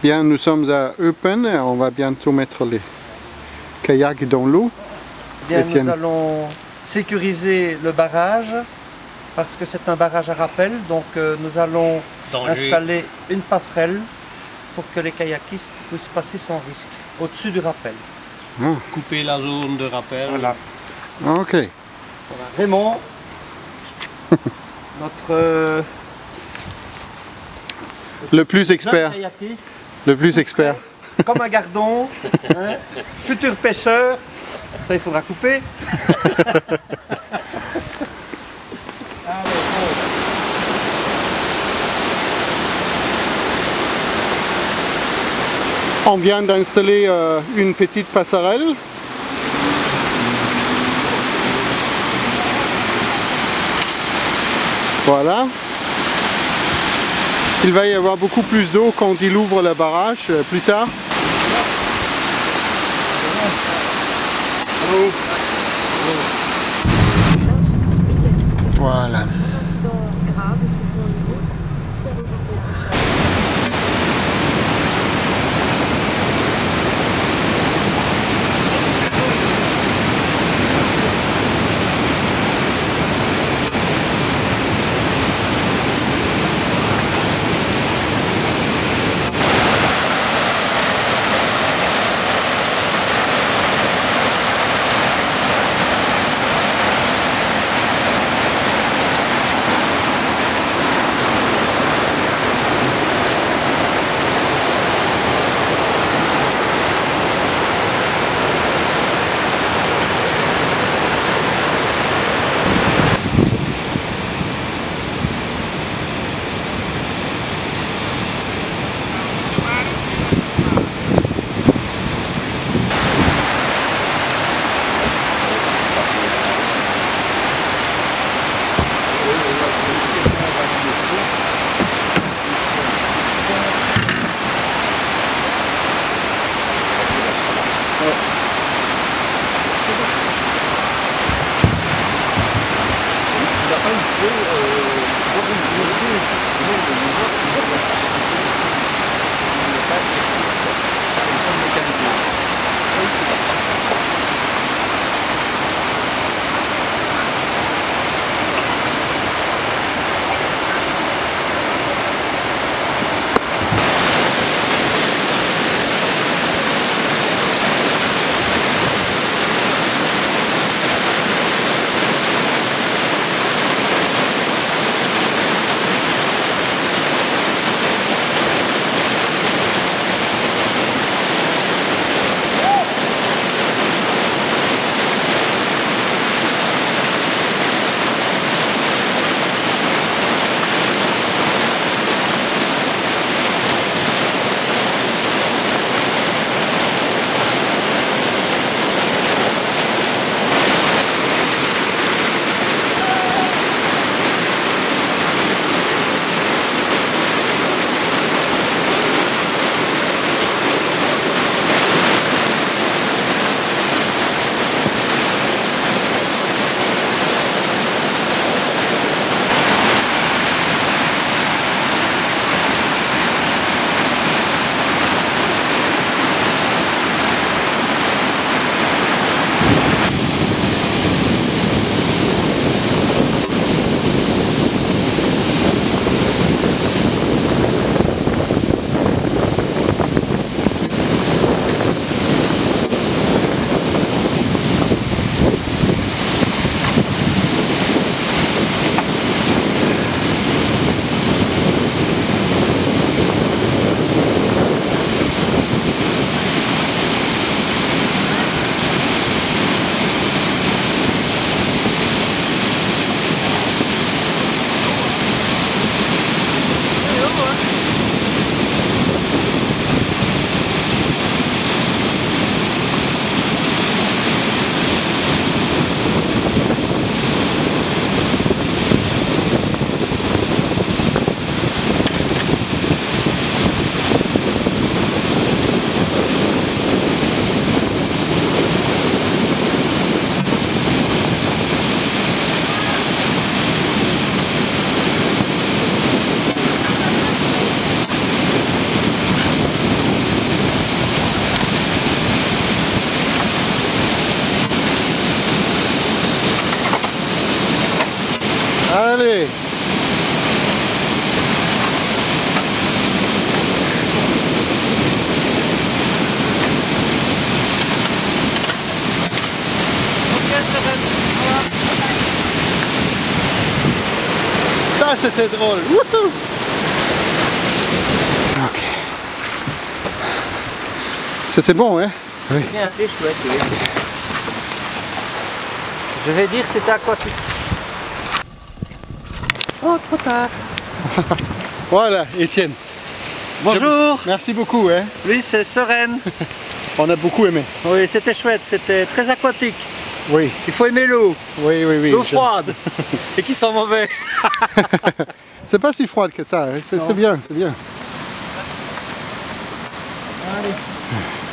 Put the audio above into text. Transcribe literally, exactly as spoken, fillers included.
Bien, nous sommes à Eupen et on va bientôt mettre les kayaks dans l'eau. Bien, Etienne. nous allons sécuriser le barrage parce que c'est un barrage à rappel, donc euh, nous allons Danger. installer une passerelle pour que les kayakistes puissent passer sans risque au-dessus du rappel. Ah. Couper la zone de rappel. Voilà. Ok. Voilà. Raymond, notre euh, Le plus expert. jeune kayakiste, Le plus expert. comme un gardon, hein, futur pêcheur, ça il faudra couper. Allez, bon. On vient d'installer euh, une petite passerelle. Voilà. Il va y avoir beaucoup plus d'eau quand il ouvre le barrage euh, plus tard. Voilà. allez. Ça c'était drôle. Wouhou. Ok. C'était bon, hein? Oui. C'est bien, c'est chouette, oui. Je vais dire que c'était aquatique. Oh, trop tard. Voilà, Etienne. Bonjour. Je... Merci beaucoup, hein? Oui, c'est sereine. On a beaucoup aimé. Oui, c'était chouette, c'était très aquatique. Oui. Il faut aimer l'eau. Oui, oui, oui. L'eau je... froide. Et qui sent mauvais. C'est pas si froid que ça, hein? C'est bien, c'est bien. Allez.